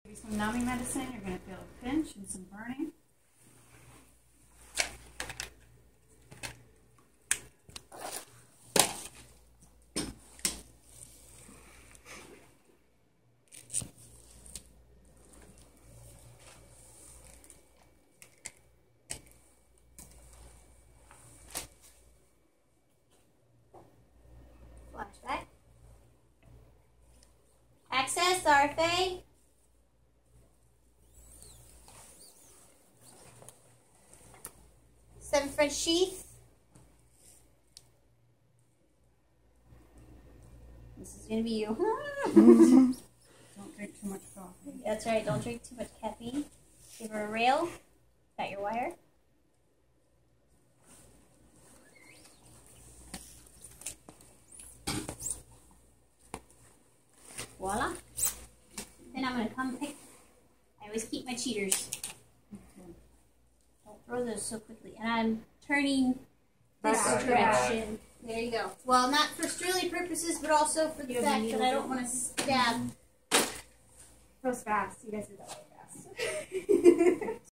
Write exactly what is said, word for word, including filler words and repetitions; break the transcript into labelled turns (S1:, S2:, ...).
S1: Some numbing medicine, you're going to feel a pinch and some burning.
S2: Flashback. Access R F A. Seven French sheath. This is gonna be you.
S1: Don't drink too much coffee.
S2: That's right. Don't drink too much caffeine. Give her a rail. Got your wire. Voila. Then I'm gonna come pick. I always keep my cheaters. Don't throw those so quickly. And I'm turning this
S1: Back.
S2: direction. There you go. Well, not for Strilly purposes, but also for the
S1: You
S2: fact
S1: need
S2: that I don't want to stab.
S1: Goes fast. You guys did that really fast.